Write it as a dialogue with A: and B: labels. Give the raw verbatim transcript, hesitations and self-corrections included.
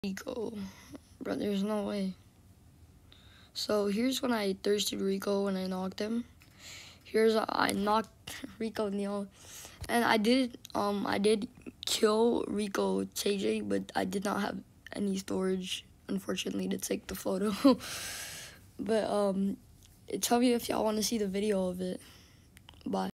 A: Rico. Bro, there's no way. So here's when I thirsted Rico when I knocked him. Here's I knocked Rico Neil, and I did um I did kill Rico K J, but I did not have any storage, unfortunately, to take the photo. But um, tell me if y'all want to see the video of it. Bye.